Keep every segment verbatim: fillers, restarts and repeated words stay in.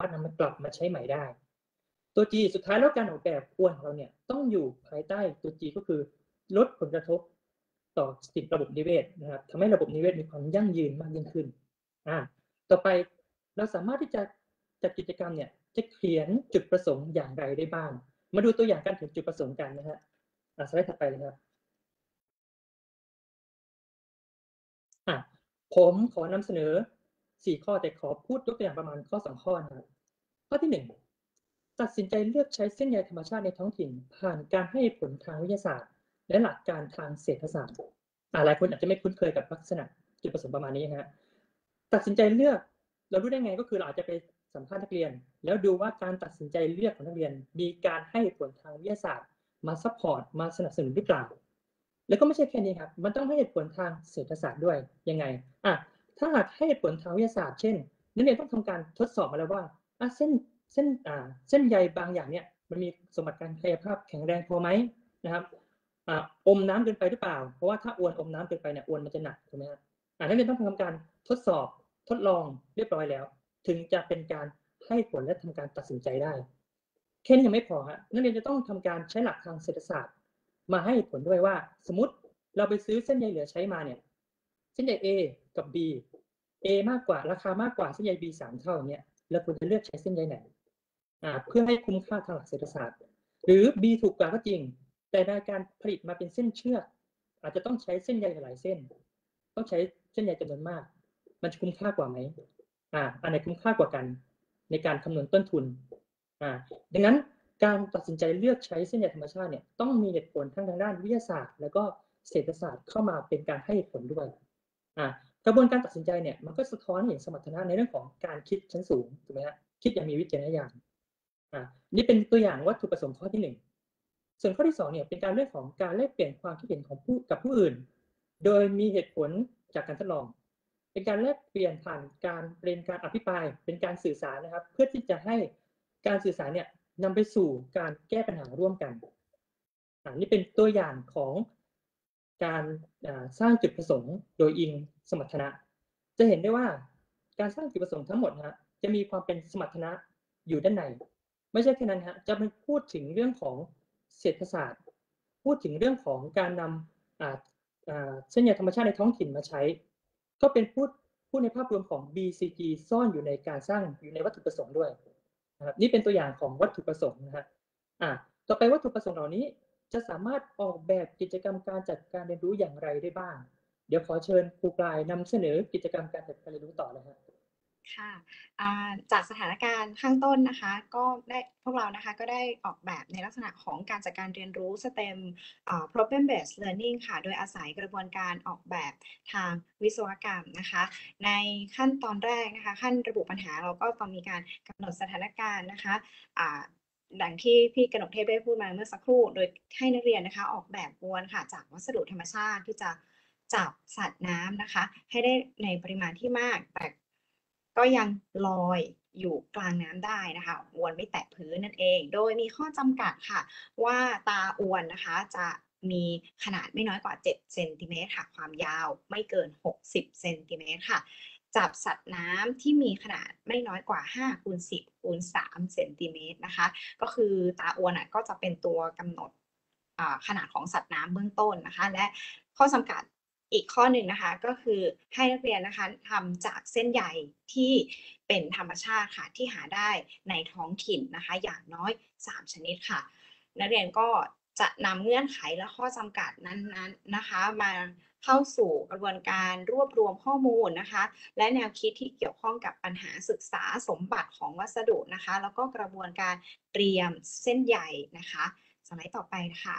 นำมันกลับมาใช้ใหม่ได้ตัว G สุดท้ายแล้วการออกแบบอวนของเราเนี่ยต้องอยู่ภายใต้ตัว G ก็คือลดผลกระทบต่อสิ่งระบบนิเวศนะครับทำให้ระบบนิเวศมีความยั่งยืนมากยิ่งขึ้นอ่าต่อไปเราสามารถที่จะจัดกิจกรรมเนี่ยจะเขียนจุดประสงค์อย่างไรได้บ้างมาดูตัวอย่างการเขียนจุดประสงค์กันนะฮะอ่าสไลด์ถัดไปเลยครับอ่ะผมขอนำเสนอสี่ข้อแต่ขอพูดยกตัวอย่างประมาณข้อสองข้อนะครับข้อที่หนึ่งตัดสินใจเลือกใช้เส้นใยธรรมชาติในท้องถิ่นผ่านการให้ผลทางวิทยาศาสตร์และหลักการทางเศรษฐศาสตร์อ่าหลายคนอาจจะไม่คุ้นเคยกับลักษณะจุดประสงค์ประมาณนี้นะฮะตัดสินใจเลือกเรารู้ได้ไงก็คือเราอาจจะไปสัมภาษณ์นักเรียนแล้วดูว่าการตัดสินใจเลือกของนักเรียนมีการให้ผลทางวิทยาศาสตร์มาซัพพอร์ตมาสนับสนุนหรือเปล่าแล้วก็ไม่ใช่แค่นี้ครับมันต้องให้ผลทางเศรษฐศาสตร์ด้วยยังไงอ่ะถ้าหากให้ผลทางวิทยาศาสตร์เช่นนักเรียนต้องทำการทดสอบมาแล้วว่าอ่ะเส้นเส้นอ่าเส้นใยบางอย่างเนี่ยมันมีสมบัติการกายภาพแข็งแรงพอไหมนะครับอ่าอมน้ำเกินไปหรือเปล่าเพราะว่าถ้าอวนอมน้ำเกินไปเนี่ยอวนมันจะหนักถูกไหมครับอ่านักเรียนต้องทำการทดสอบทดลองเรียบร้อยแล้วถึงจะเป็นการให้ผลและทำการตัดสินใจได้แค่นี้ยังไม่พอฮะนักเรียนจะต้องทำการใช้หลักทางเศรษฐศาสตร์มาให้ผลด้วยว่าสมมติเราไปซื้อเส้นใยเหลือใช้มาเนี่ยเส้นใย A กับ B A มากกว่าราคามากกว่าเส้นใย B สามเท่าอย่างเงี้ยเราควรจะเลือกใช้เส้นใยไหนอ่าเพื่อให้คุ้มค่าทางหลักเศรษฐศาสตร์หรือ B ถูกกว่าก็จริงแต่ในการผลิตมาเป็นเส้นเชือกอาจจะต้องใช้เส้นใยหลายเส้นต้องใช้เส้นใยจำนวนมากมันจะคุ้มค่ากว่าไหมอ่าอันไหนคุ้มค่ากว่ากันในการคำนวณต้นทุนอ่าดังนั้นการตัดสินใจเลือกใช้เส้นใยธรรมชาติเนี่ยต้องมีเหตุผลทั้งทางด้านวิทยาศาสตร์แล้วก็เศรษฐศาสตร์เข้ามาเป็นการให้ผลด้วยอ่ากระบวนการตัดสินใจเนี่ยมันก็สะท้อนเห็นสมรรถนะในเรื่องของการคิดชั้นสูงถูกไหมฮะคิดอย่างมีวิจารณญาณอ่านี่เป็นตัวอย่างวัตถุประสงค์ข้อที่หนึ่งส่วนข้อที่สองเนี่ยเป็นการเรื่องของการแลกเปลี่ยนความคิดเห็นของผู้กับผู้อื่นโดยมีเหตุผลจากการทดลองเป็นการแลกเปลี่ยนผ่านการเป็นการอภิปรายเป็นการสื่อสารนะครับเพื่อที่จะให้การสื่อสารเนี่ยนำไปสู่การแก้ปัญหาร่วมกันอ่านี่เป็นตัวอย่างของการสร้างจุดประสงค์โดยอิงสมรรถนะจะเห็นได้ว่าการสร้างจุดประสงค์ทั้งหมดนะจะมีความเป็นสมรรถนะอยู่ด้านในไม่ใช่แค่นั้นฮะจะเป็นพูดถึงเรื่องของเศรษฐศาสตร์พูดถึงเรื่องของการนำเส้นใยธรรมชาติในท้องถิ่นมาใช้ก็เป็นพูดพูดในภาพรวมของ บี ซี จี ซ่อนอยู่ในการสร้างอยู่ในวัตถุประสงค์ด้วยนะครับนี่เป็นตัวอย่างของวัตถุประสงค์นะฮะอ่าต่อไปวัตถุประสงค์เหล่านี้จะสามารถออกแบบกิจกรรมการจัดการเรียนรู้อย่างไรได้บ้างเดี๋ยวขอเชิญครูปลายนำเสนอกิจกรรมการจัดการเรียนรู้ต่อเลยครับค่ะจากสถานการณ์ข้างต้นนะคะก็ได้พวกเรานะคะก็ได้ออกแบบในลักษณะของการจัดการเรียนรู้ STEM Problem Based Learning ค่ะโดยอาศัยกระบวนการออกแบบทางวิศวกรรมนะคะในขั้นตอนแรกนะคะขั้นระบุปัญหาเราก็ต้องมีการกำหนดสถานการณ์นะคะดังที่พี่กนกเทพได้พูดมาเมื่อสักครู่โดยให้นักเรียนนะคะออกแบบอวนค่ะจากวัสดุธรรมชาติที่จะจับสัตว์น้ำนะคะให้ได้ในปริมาณที่มากแต่ก็ยังลอยอยู่กลางน้ำได้นะคะอวนไม่แตะพื้นนั่นเองโดยมีข้อจำกัดค่ะว่าตาอวนนะคะจะมีขนาดไม่น้อยกว่าเจ็ดเซนติเมตรค่ะความยาวไม่เกินหกสิบเซนติเมตรค่ะจับสัตว์น้ำที่มีขนาดไม่น้อยกว่าห้าคูณสิบคูณสามเซนติเมตรนะคะก็คือตาอวนก็จะเป็นตัวกำหนดขนาดของสัตว์น้ำเบื้องต้นนะคะและข้อจำกัดอีกข้อหนึ่งนะคะก็คือให้นักเรียนนะคะทำจากเส้นใยที่เป็นธรรมชาติค่ะที่หาได้ในท้องถิ่นนะคะอย่างน้อยสามชนิดค่ะนักเรียนก็จะนำเงื่อนไขและข้อจำกัดนั้นๆนะคะมาเข้าสู่กระบวนการรวบรวมข้อมูลนะคะและแนวคิดที่เกี่ยวข้องกับปัญหาศึกษาสมบัติของวัสดุนะคะแล้วก็กระบวนการเตรียมเส้นใยนะคะสไลด์ต่อไปค่ะ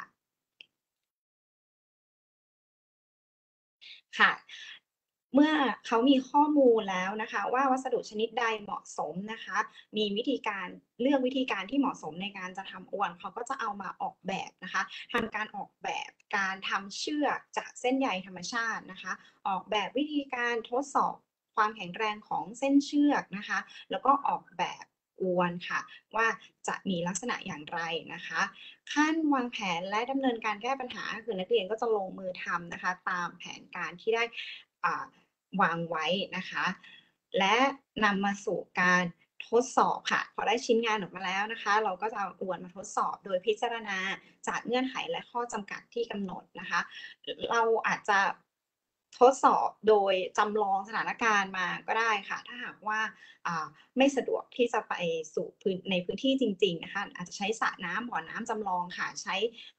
ค่ะเมื่อเขามีข้อมูลแล้วนะคะว่าวัสดุชนิดใดเหมาะสมนะคะมีวิธีการเลือกวิธีการที่เหมาะสมในการจะทำอวนเขาก็จะเอามาออกแบบนะคะทำการออกแบบการทำเชือกจากเส้นใยธรรมชาตินะคะออกแบบวิธีการทดสอบความแข็งแรงของเส้นเชือกนะคะแล้วก็ออกแบบอวนค่ะว่าจะมีลักษณะอย่างไรนะคะขั้นวางแผนและดำเนินการแก้ปัญหาคือนักเรียนก็จะลงมือทำนะคะตามแผนการที่ได้วางไว้นะคะและนำมาสู่การทดสอบค่ะพอได้ชิ้นงานออกมาแล้วนะคะเราก็จะเอาอวนมาทดสอบโดยพิจารณาจากเงื่อนไขและข้อจำกัดที่กำหนดนะคะเราอาจจะทดสอบโดยจำลองสถานการณ์มาก็ได้ค่ะถ้าหากว่าไม่สะดวกที่จะไปสู่พื้นในพื้นที่จริงๆนะคะอาจจะใช้สระน้ำบ่อน้ำจำลองค่ะใช้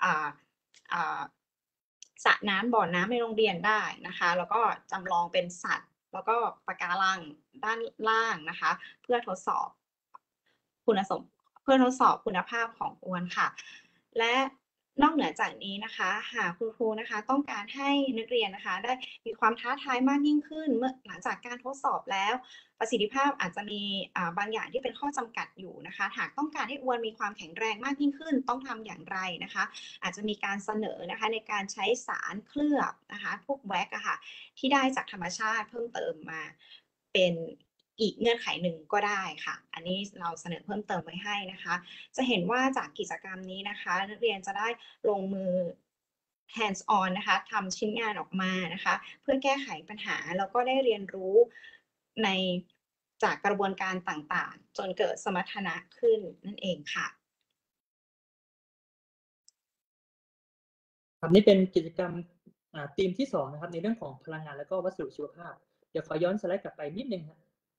สระน้ำบ่อน้ำในโรงเรียนได้นะคะแล้วก็จำลองเป็นสัตว์แล้วก็ปะการังด้านล่างนะคะเพื่อทดสอบคุณสมเพื่อทดสอบคุณภาพของอวนค่ะและนอกเหนือจากนี้นะคะหากคุณครูนะคะต้องการให้นักเรียนนะคะได้มีความท้าทายมากยิ่งขึ้นเมื่อหลังจากการทดสอบแล้วประสิทธิภาพอาจจะมีบางอย่างที่เป็นข้อจำกัดอยู่นะคะหากต้องการให้อวนมีความแข็งแรงมากยิ่งขึ้นต้องทำอย่างไรนะคะอาจจะมีการเสนอนะคะในการใช้สารเคลือบนะคะพวกแว็กอะค่ะที่ได้จากธรรมชาติเพิ่มเติมมาเป็นอีกเงื่อนไขหนึ่งก็ได้ค่ะอันนี้เราเสนอเพิ่มเติมไว้ให้นะคะจะเห็นว่าจากกิจกรรมนี้นะคะนักเรียนจะได้ลงมือ hands on นะคะทำชิ้นงานออกมานะคะเพื่อแก้ไขปัญหาแล้วก็ได้เรียนรู้ในจากกระบวนการต่างๆจนเกิดสมรรถนะขึ้นนั่นเองค่ะครับนี่เป็นกิจกรรมธีมที่สองนะครับในเรื่องของพลังงานและก็วัสดุชีวภาพเดี๋ยวขอย้อนสไลด์กลับไปนิดนึงครับ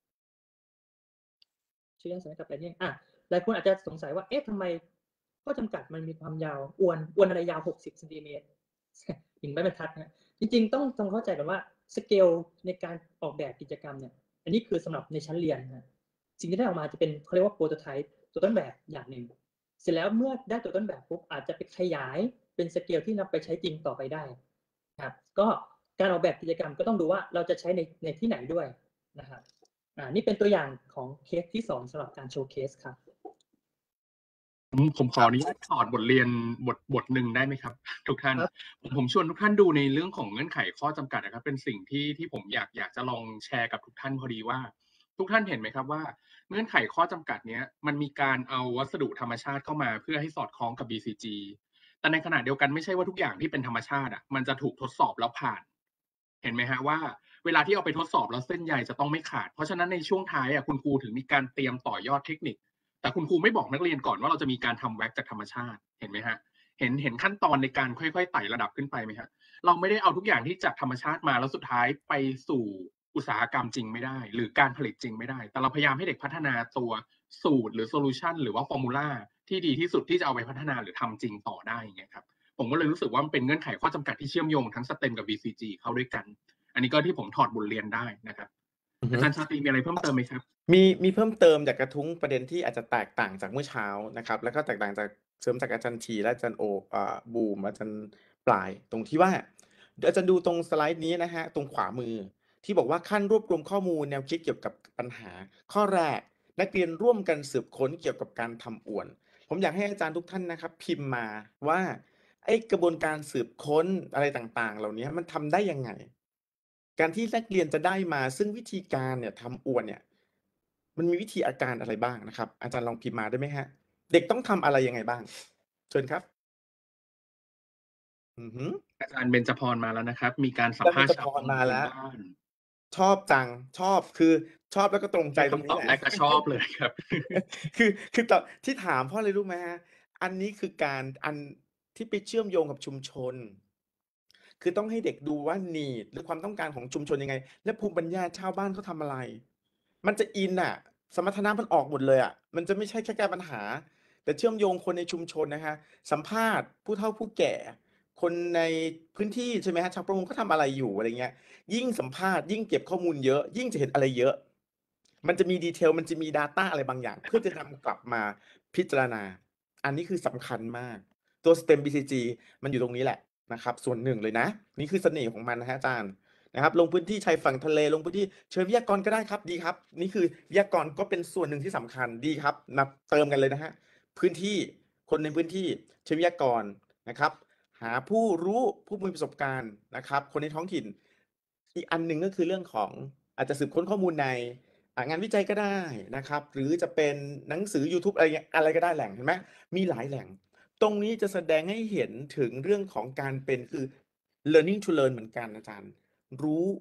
ช่วยย้อนสไลด์กลับไปนิดนึงอ่ะหลายคนอาจจะสงสัยว่าเอ๊ะทำไมข้อจำกัดมันมีความยาวอวนอวนอะไรยาวหกสิบเซนติเมตรถึงไม่บรรทัดนะจริงๆต้องต้องเข้าใจกันว่าสเกลในการออกแบบกิจกรรมเนี่ยอันนี้คือสำหรับในชั้นเรียนนะสิ่งที่ได้ออกมาจะเป็นเขาเรียกว่าโปรโตไทป์ตัวต้นแบบอย่างหนึ่งเสร็จแล้วเมื่อได้ตัวต้นแบบปุ๊บอาจจะไปขยายเป็นสเกลที่นำไปใช้จริงต่อไปได้ครับก็การออกแบบกิจกรรมก็ต้องดูว่าเราจะใช้ในในที่ไหนด้วยนะครับอ่านี่เป็นตัวอย่างของเคสที่สองสำหรับการโชว์เคสครับผมผมขออนุญาตถอดบทเรียนบทบทหนึ่งได้ไหมครับทุกท่านผมชวนทุกท่านดูในเรื่องของเงื่อนไขข้อจำกัดนะครับเป็นสิ่งที่ที่ผมอยากอยากจะลองแชร์กับทุกท่านพอดีว่าทุกท่านเห็นไหมครับว่าเงื่อนไขข้อจำกัดเนี้ยมันมีการเอาวัสดุธรรมชาติเข้ามาเพื่อให้สอดคล้องกับ บี ซี จี แต่ในขณะเดียวกันไม่ใช่ว่าทุกอย่างที่เป็นธรรมชาติอ่ะมันจะถูกทดสอบแล้วผ่านเห็นไหมฮะว่าเวลาที่เอาไปทดสอบแล้วเส้นใยจะต้องไม่ขาดเพราะฉะนั้นในช่วงท้ายอ่ะคุณครูถึงมีการเตรียมต่อยอดเทคนิคแต่คุณครูไม่บอกนักเรียนก่อนว่าเราจะมีการทำแว็กจากธรรมชาติเห็นไหมฮะเห็นเห็นขั้นตอนในการค่อยๆไต่ระดับขึ้นไปไหมฮะเราไม่ได้เอาทุกอย่างที่จากธรรมชาติมาแล้วสุดท้ายไปสู่อุตสาหกรรมจริงไม่ได้หรือการผลิตจริงไม่ได้แต่เราพยายามให้เด็กพัฒนาตัวสูตรหรือโซลูชันหรือว่าฟอร์มูลาที่ดีที่สุดที่จะเอาไปพัฒนาหรือทำจริงต่อได้อย่างเงี้ยครับผมก็เลยรู้สึกว่ามันเป็นเงื่อนไขข้อจำกัดที่เชื่อมโยงทั้งสเต็มกับ บี ซี จี เข้าด้วยกันอันนี้ก็ที่ผมถอดบทเรียนได้นะครับอาจารย์ชาตรีมีอะไรเพิ่มเติมไหมครับมีมีเพิ่มเติมจากกระทุ้งประเด็นที่อาจจะแตกต่างจากเมื่อเช้านะครับแล้วก็แตกต่างจากเสริมจากอาจารย์ทีและอาจารย์โออ่าบูมอาจารย์ปลายตรงที่ว่าเดี๋ยวอาจารย์ดูตรงสไลด์นี้นะฮะตรงขวามือที่บอกว่าขั้นรวบรวมข้อมูลแนวคิดเกี่ยวกับปัญหาข้อแรกนักเรียนร่วมกันสืบค้นเกี่ยวกับการทำอวนผมอยากให้อาจารย์ทุกท่านนะครับพิมพ์มาว่าไอ้กระบวนการสืบค้นอะไรต่างๆเหล่านี้มันทำได้ยังไงการที่นักเรียนจะได้มาซึ่งวิธีการเนี่ยทำอวนเนี่ยมันมีวิธีอาการอะไรบ้างนะครับอาจารย์ลองพิมพ์มาได้ไหมฮะเด็กต้องทำอะไรยังไงบ้างเชิญครับอือฮึอาจารย์เบญจพรมาแล้วนะครับ มีการสัมภาษณ์ชาวบ้านชอบจังชอบคือชอบแล้วก็ตรงใจตรงนี้แหละคำตอบแรกก็ชอบเลยครับคือคือตอบที่ถามเพราะอะไรรู้ไหมฮะอันนี้คือการอันที่ไปเชื่อมโยงกับชุมชนคือต้องให้เด็กดูว่า need หรือความต้องการของชุมชนยังไงและภูมิปัญญาชาวบ้านเขาทำอะไรมันจะอินอ่ะสมรรถนะมันออกหมดเลยอ่ะมันจะไม่ใช่แค่แก้ปัญหาแต่เชื่อมโยงคนในชุมชนนะคะสัมภาษณ์ผู้เฒ่าผู้แก่คนในพื้นที่ใช่ไหมฮะชาวประมงเขาทำอะไรอยู่อะไรเงี้ยยิ่งสัมภาษณ์ยิ่งเก็บข้อมูลเยอะยิ่งจะเห็นอะไรเยอะมันจะมีดีเทลมันจะมี data อะไรบางอย่างเพื่อจะนำกลับมาพิจารณาอันนี้คือสำคัญมากตัว STEM บี ซี จี มันอยู่ตรงนี้แหละนะครับส่วนหนึ่งเลยนะนี่คือเสน่ห์ของมันนะฮะอาจารย์นะครับลงพื้นที่ชายฝั่งทะเลลงพื้นที่เชิญวิทยากรก็ได้ครับดีครับนี่คือวิทยากรก็เป็นส่วนหนึ่งที่สำคัญดีครับนับเติมกันเลยนะฮะพื้นที่คนในพื้นที่เชิญวิทยากรนะครับหาผู้รู้ผู้มีประสบการณ์นะครับคนในท้องถิ่นอีกอันหนึ่งก็คือเรื่องของอาจจะสืบค้นข้อมูลในงานวิจัยก็ได้นะครับหรือจะเป็นหนังสือ YouTube อะไรอะไรก็ได้แหล่งเห็นไหมมีหลายแหล่งตรงนี้จะแสดงให้เห็นถึงเรื่องของการเป็นคือ learning to learn เหมือนกันอาจารย์รู้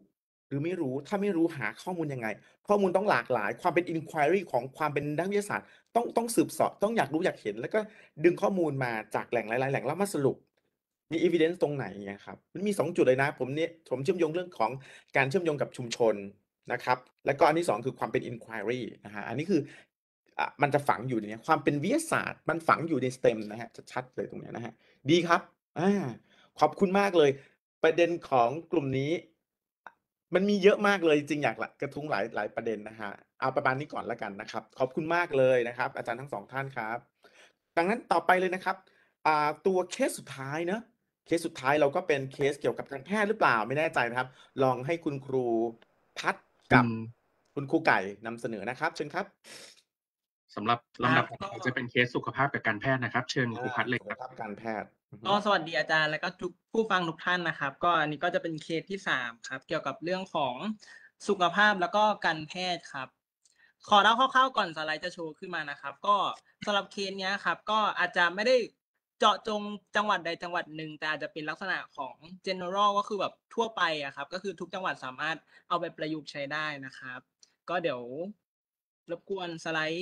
หรือไม่รู้ถ้าไม่รู้หาข้อมูลยังไงข้อมูลต้องหลากหลายความเป็น inquiry ของความเป็นนักวิทยาศาสตร์ต้องต้องสืบเสาะต้องอยากรู้อยากเห็นแล้วก็ดึงข้อมูลมาจากแหล่งหลายๆแหล่งแล้วมาสรุปมี evidence ตรงไหนเงี้ยครับมันมีสองจุดเลยนะผมเนี่ยผมเชื่อมโยงเรื่องของการเชื่อมโยงกับชุมชนนะครับแล้วก็อันที่สองคือความเป็น inquiry นะฮะอันนี้คืออ่ะมันจะฝังอยู่ในเนี้ยความเป็นวิทยาศาสตร์มันฝังอยู่ใน stem นะฮะชัดๆเลยตรงเนี้ยนะฮะดีครับอ่าขอบคุณมากเลยประเด็นของกลุ่มนี้ มันมีเยอะมากเลยจริงๆอยากละกระทุ้งหลายหลายประเด็นนะฮะเอาประมาณนี้ก่อนแล้วกันนะครับขอบคุณมากเลยนะครับอาจารย์ทั้งสองท่านครับดังนั้นต่อไปเลยนะครับอ่าตัวเคสสุดท้ายเนอะเคสสุดท้ายเราก็เป็นเคสเกี่ยวกับการแพทย์หรือเปล่าไม่แน่ใจนะครับ ลองให้คุณครูพัดคุกับณคุณครูไก่นำเสนอนะครับเชิญครับสำหรับครัลำดับบต่อก็ไปจะเป็นเคสสุขภาพกับการแพทย์นะครับ เชิญครูพัดเลยสุคขรับภาพการแพทย์อือฮึก็สวัสดีอาจารย์แล้วก็ทุกผู้ฟังทุกท่านนะครับ ก็อันนี้ก็จะเป็นเคสที่สามครับ เกี่ยวกับเรื่องของสุขภาพแล้วก็การแพทย์ครับ ขอเล่าคร่าวๆก่อนสไลด์จะโชว์ขึ้นมานะครับ ก็สำหรับเคสเนี้ยครับ ก็อาจจะไม่ได้เจาะจงจังหวัดใดจังหวัดหนึ่งแต่อาจจะเป็นลักษณะของ general ก็คือแบบทั่วไปอะครับ ก็คือทุกจังหวัดสามารถเอาไปประยุกต์ใช้ได้นะครับ ก็เดี๋ยวรบกวนสไลด์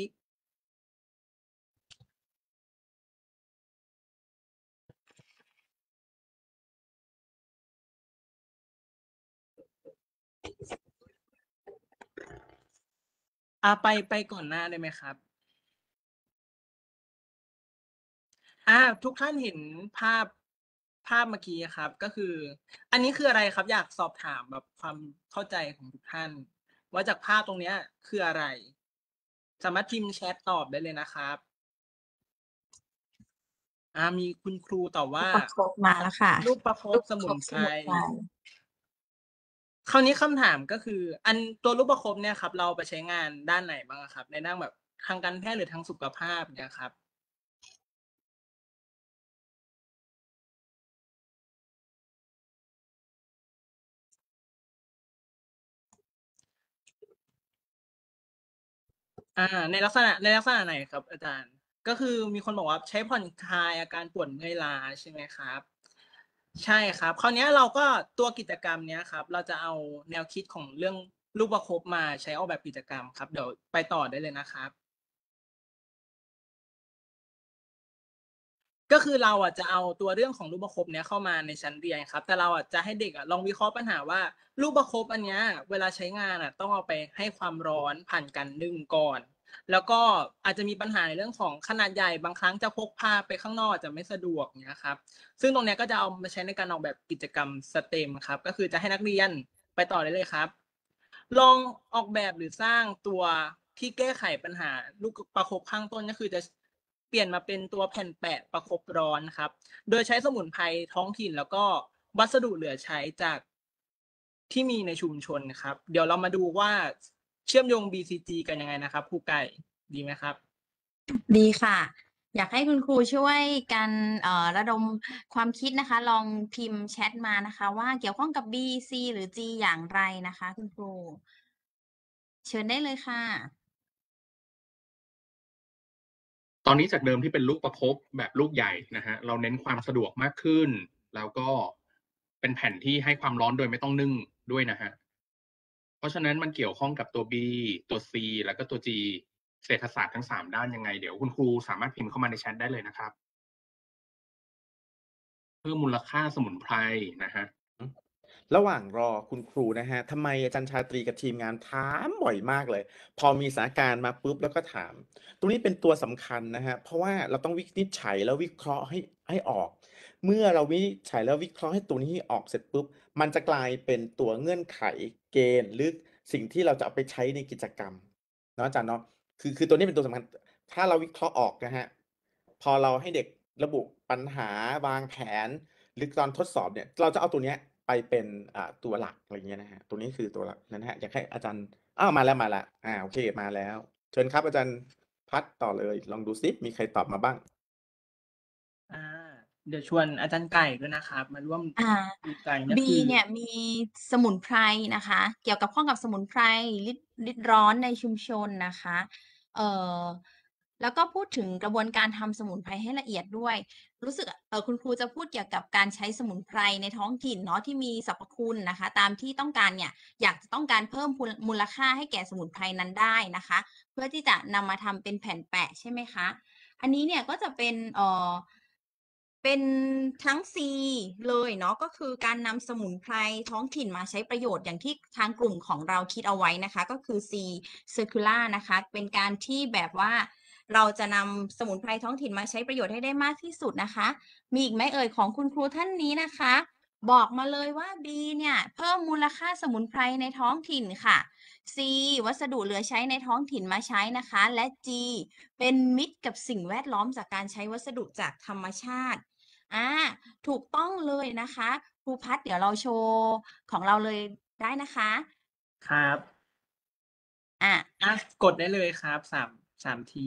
อ่าไปไปก่อนหน้าได้ไหมครับ อ่าทุกท่านเห็นภาพภาพเมื่อกี้ครับ ก็คือ อันนี้คืออะไรครับ อยากสอบถามแบบความเข้าใจของทุกท่าน ว่าจากภาพตรงเนี้ยคืออะไร สามารถพิมพ์แชทตอบได้เลยนะครับ อ่ามีคุณครูตอบว่าประคบมาแล้วค่ะรูปประครูบปสประคมุนบไพสรมุนไพรคราวนี้คำถามก็คือ อันตัวรูปประคบเนี่ยครับ เราไปใช้งานด้านไหนบ้างอะครับ ในด้านแบบทางการแพทย์หรือทางสุขภาพเนี่ยครับ อ่า ในลักษณะในลักษณะไหนครับอาจารย์ ก็คือมีคนบอกว่าใช้ผ่อนคลายอาการปวดเมื่อยล้าใช่ไหมครับ ใช่ครับ คราวเนี้ยเราก็ตัวกิจกรรมเนี้ยครับ เราจะเอาแนวคิดของเรื่องลูกประคบมาใช้ออกแบบกิจกรรมครับ เดี๋ยวไปต่อได้เลยนะครับ ก็คือเราอ่ะจะเอาตัวเรื่องของลูกประคบเนี้ยเข้ามาในชั้นเรียนครับ แต่เราอ่ะจะให้เด็กอ่ะลองวิเคราะห์ปัญหาว่าลูกประคบอันเนี้ยเวลาใช้งานอ่ะต้องเอาไปให้ความร้อนผ่านการนึ่งก่อน แล้วก็อาจจะมีปัญหาในเรื่องของขนาดใหญ่บางครั้งจะพกพาไปข้างนอกอาจจะไม่สะดวกเนี้ยครับ ซึ่งตรงเนี้ยก็จะเอามาใช้ในการออกแบบกิจกรรมสเต็มครับ ก็คือจะให้นักเรียนไปต่อได้เลยครับ ลองออกแบบหรือสร้างตัวที่แก้ไขปัญหาลูกประคบข้างต้นก็คือจะเปลี่ยนมาเป็นตัวแผ่นแปะประคบร้อนครับ โดยใช้สมุนไพรท้องถิ่นแล้วก็วัสดุเหลือใช้จากที่มีในชุมชนครับ เดี๋ยวเรามาดูว่าเชื่อมโยง บี ซี จี กันยังไงนะครับครูไก่ดีไหมครับดีค่ะ อยากให้คุณครูช่วยกันเอ่อระดมความคิดนะคะ ลองพิมพ์แชทมานะคะ ว่าเกี่ยวข้องกับ B C หรือ G อย่างไรนะคะ คุณครู เชิญได้เลยค่ะตอนนี้จากเดิมที่เป็นลูกประคบแบบลูกใหญ่นะฮะ เราเน้นความสะดวกมากขึ้น แล้วก็เป็นแผ่นที่ให้ความร้อนโดยไม่ต้องนึ่งด้วยนะฮะ เพราะฉะนั้นมันเกี่ยวข้องกับตัว B ตัว C แล้วก็ตัว G เศรษฐศาสตร์ทั้งสามด้านยังไง เดี๋ยวคุณครูสามารถพิมพ์เข้ามาในแชทได้เลยนะครับ เพิ่มมูลค่าสมุนไพรนะฮะระหว่างรอคุณครูนะฮะทำไมอาจารย์ชาตรีกับทีมงานถามบ่อยมากเลย พอมีสถานการณ์มาปุ๊บแล้วก็ถาม ตรงนี้เป็นตัวสำคัญนะฮะ เพราะว่าเราต้องวินิจฉัยแล้ววิเคราะห์ให้ให้ออก เมื่อเราวินิจฉัยแล้ววิเคราะห์ให้ตัวนี้ออกเสร็จปุ๊บ มันจะกลายเป็นตัวเงื่อนไขเกณฑ์หรือสิ่งที่เราจะเอาไปใช้ในกิจกรรมเนาะอาจารย์เนาะคือคือตัวนี้เป็นตัวสำคัญ ถ้าเราวิเคราะห์ออกนะฮะ พอเราให้เด็กระบุปัญหาวางแผน หรือตอนทดสอบเนี่ย เราจะเอาตัวเนี้ยไปเป็นอ่าตัวหลักอะไรเงี้ยนะฮะ ตัวนี้คือตัวหลักนะฮะ อยากให้อาจารย์อ้าวมาแล้วมาแล้วอ่าโอเคมาแล้ว เชิญครับอาจารย์พัดต่อเลย ลองดูซิมีใครตอบมาบ้างอ่า เดี๋ยวชวนอาจารย์ไก่ด้วยนะครับ มาร่วมอ่าดูกันก็ B คือเนี่ยมีสมุนไพรนะคะ เกี่ยวกับข้องกับสมุนไพรลิดลิดร้อนในชุมชนนะคะ เอ่อแล้วก็พูดถึงกระบวนการทำสมุนไพรให้ละเอียดด้วย รู้สึกเออคุณครูจะพูดเกี่ยวกับการใช้สมุนไพรในท้องถิ่นเนาะที่มีสรรพคุณนะคะ ตามที่ต้องการเนี่ยอยากจะต้องการเพิ่มมูลค่าให้แก่สมุนไพรนั้นได้นะคะ เพื่อที่จะนำมาทำเป็นแผ่นแปะใช่ไหมคะ อันนี้เนี่ยก็จะเป็นเอ่อเป็นทั้ง C เลยเนาะก็คือการนำสมุนไพรท้องถิ่นมาใช้ประโยชน์อย่างที่ทางกลุ่มของเราคิดเอาไว้นะคะก็คือ C circular นะคะเป็นการที่แบบว่าเราจะนำสมุนไพรท้องถิ่นมาใช้ประโยชน์ให้ได้มากที่สุดนะคะมีอีกไหมเอ่ยของคุณครูท่านนี้นะคะบอกมาเลยว่า B เนี่ยเพิ่มมูลค่าสมุนไพรในท้องถิ่นค่ะ C วัสดุเหลือใช้ในท้องถิ่นมาใช้นะคะและ G เป็นมิตรกับสิ่งแวดล้อมจากการใช้วัสดุจากธรรมชาติอ่าถูกต้องเลยนะคะครูพัดเดี๋ยวเราโชว์ของเราเลยได้นะคะครับอ่ะอ่ะกดได้เลยครับสามสามที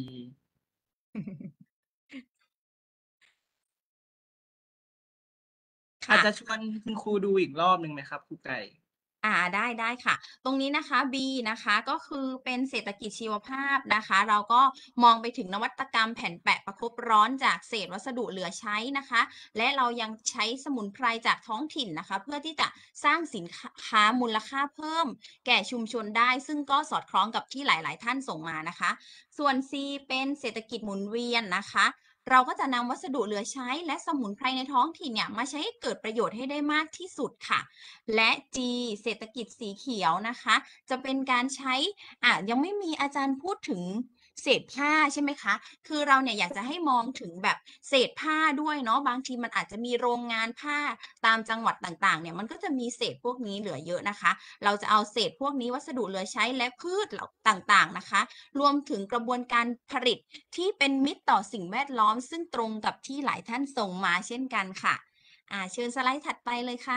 อาจค่ะจะชวนคุณครูดูอีกรอบหนึ่งไหมครับครูไก่อ่าได้ได้ค่ะ ตรงนี้นะคะ B นะคะก็คือเป็นเศรษฐกิจชีวภาพนะคะ เราก็มองไปถึงนวัตกรรมแผ่นแปะประคบร้อนจากเศษวัสดุเหลือใช้นะคะ และเรายังใช้สมุนไพรจากท้องถิ่นนะคะ เพื่อที่จะสร้างสินค้ามูลค่าเพิ่มแก่ชุมชนได้ ซึ่งก็สอดคล้องกับที่หลาย ๆ ท่านส่งมานะคะ ส่วน C เป็นเศรษฐกิจหมุนเวียนนะคะ เราก็จะนำวัสดุเหลือใช้และสมุนไพรในท้องถิ่นเนี่ยมาใช้ให้เกิดประโยชน์ให้ได้มากที่สุดค่ะ และ G เศรษฐกิจสีเขียวนะคะ จะเป็นการใช้อ่ะยังไม่มีอาจารย์พูดถึงเศษผ้าใช่ไหมคะ คือเราเนี่ยอยากจะให้มองถึงแบบเศษผ้าด้วยเนาะบางทีมันอาจจะมีโรงงานผ้าตามจังหวัดต่างๆเนี่ยมันก็จะมีเศษพวกนี้เหลือเยอะนะคะ เราจะเอาเศษพวกนี้วัสดุเหลือใช้และพืชเหล่าต่างๆนะคะ รวมถึงกระบวนการผลิตที่เป็นมิตรต่อสิ่งแวดล้อม ซึ่งตรงกับที่หลายท่านส่งมาเช่นกันค่ะอ่าเชิญสไลด์ถัดไปเลยค่ะ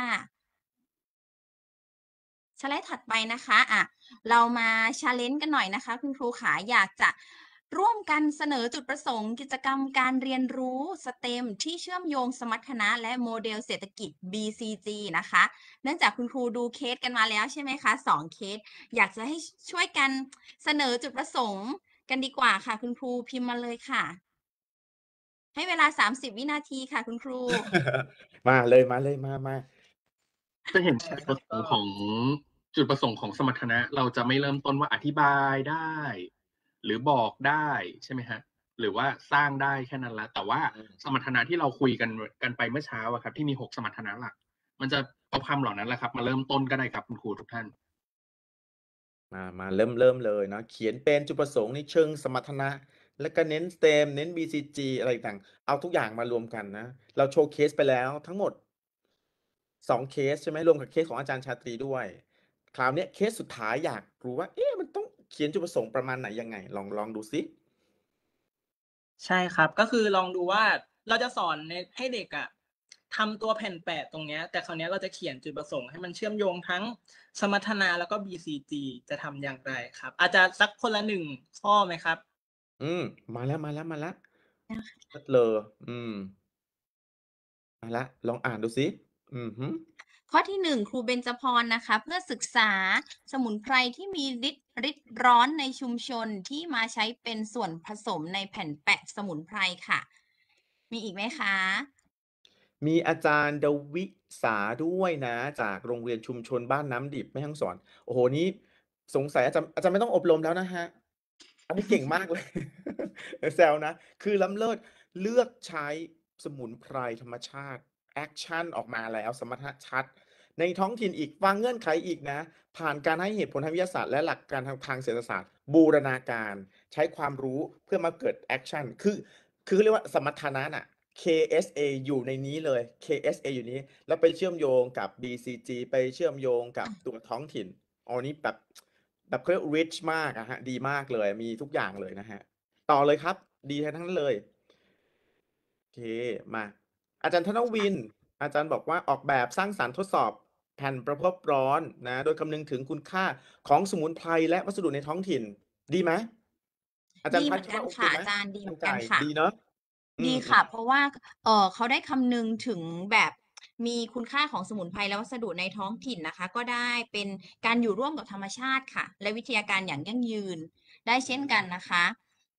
สไลด์ถัดไปนะคะอ่ะเรามาชาเลนจ์กันหน่อยนะคะคุณครูขาอยากจะร่วมกันเสนอจุดประสงค์กิจกรรมการเรียนรู้สเต็มที่เชื่อมโยงสมรรถนะและโมเดลเศรษฐกิจ บี ซี จี นะคะเนื่องจากคุณครูดูเคสกันมาแล้วใช่ไหมคะสองเคสอยากจะให้ช่วยกันเสนอจุดประสงค์กันดีกว่าค่ะคุณครูพิมพ์มาเลยค่ะ ให้เวลาสามสิบวินาทีค่ะคุณครูมาเลยมาเลยมามาจะเห็นจุดประสงค์ของจุดประสงค์ของสมรรถนะเราจะไม่เริ่มต้นว่าอธิบายได้ หรือบอกได้ใช่ไหมฮะหรือว่าสร้างได้แค่นั้นละแต่ว่าอืมสมรรถนะที่เราคุยกันกันไปเมื่อเช้าอะครับ ที่มีหกสมรรถนะหลัก มันจะเอาคำเหล่านั้นแหละครับ มาเริ่มต้นก็ได้ครับคุณครูทุกท่านมามาเริ่มเริ่มเลยเนาะเขียนเป็นจุดประสงค์ในเชิงสมรรถนะ แล้วก็เน้น เต็ม เน้น บี ซี จี อะไรต่างเอาทุกอย่างมารวมกันนะ เราโชว์เคสไปแล้วทั้งหมดสองเคสใช่ไหมรวมกับเคสของอาจารย์ชาตรีด้วย คราวเนี้ยเคสสุดท้ายอยากรู้ว่า เอ๊ะมันต้องเขียนจุดประสงค์ประมาณไหนยังไง ลองลองดูซิใช่ครับ ก็คือลองดูว่าเราจะสอนในให้เด็กอะทำตัวแผ่นแปะตรงเนี้ย แต่คราวเนี้ยเราจะเขียนจุดประสงค์ให้มันเชื่อมโยงทั้งสมรรถนะแล้วก็ บี ซี จี จะทำอย่างไรครับ อาจจะสักคนละหนึ่งข้อไหมครับอืมมาแล้วมาแล้วมาแล้วเลิศเลยอืมมาแล้วลองอ่านดูซิอือฮึข้อที่หนึ่งครูเบญจพรนะคะ เพื่อศึกษาสมุนไพรที่มีฤทธิ์ฤทธิ์ร้อนในชุมชนที่มาใช้เป็นส่วนผสมในแผ่นแปะสมุนไพรค่ะ มีอีกไหมคะมีอาจารย์ดวิสาด้วยนะ จากโรงเรียนชุมชนบ้านน้ำดิบแม่ฮ่องสอน โอ้โหนี้สงสัยอาจารย์อาจารย์ไม่ต้องอบรมแล้วนะฮะ อันนี้เก่งมากเลย แซวนะ คือล้ำเลิศเลือกใช้สมุนไพรธรรมชาติ แอคชั่นออกมาแล้วสมรรถนะชัด ในท้องถิ่นอีกฟังเงื่อนไขอีกนะ ผ่านการให้เหตุผลทางวิทยาศาสตร์และหลักการทางทางเศรษฐศาสตร์ บูรณาการใช้ความรู้เพื่อมาเกิดแอคชั่นคือคือเรียกว่าสมรรถนะน่ะ เค เอส เอ อยู่ในนี้เลย เค เอส เอ อยู่นี้ แล้วไปเชื่อมโยงกับ บี ซี จี ไปเชื่อมโยงกับตัวท้องถิ่นอ๋อนี่แบบแบบเขาเรียก rich มากอะฮะ ดีมากเลย มีทุกอย่างเลยนะฮะ ต่อเลยครับ ดีทั้งนั้นเลย โอเค มา อาจารย์ธนวิน อาจารย์บอกว่าออกแบบสร้างสรรค์ทดสอบแผ่นประภพร้อนนะ โดยคำนึงถึงคุณค่าของสมุนไพรและวัสดุในท้องถิ่น ดีไหม อาจารดีย์เหพัมืดอนคิดกันว่าโอเคค่ะไหมอาจารย์ดีเหมั่มืนอนใจกันค่ะดีเนาะ อืดีมค่ะๆเพราะว่า เอ่อ เขาได้คำนึงถึงแบบมีคุณค่าของสมุนไพรและวัสดุในท้องถิ่นนะคะ ก็ได้เป็นการอยู่ร่วมกับธรรมชาติค่ะ และวิทยาการอย่างยั่งยืนได้เช่นกันนะคะ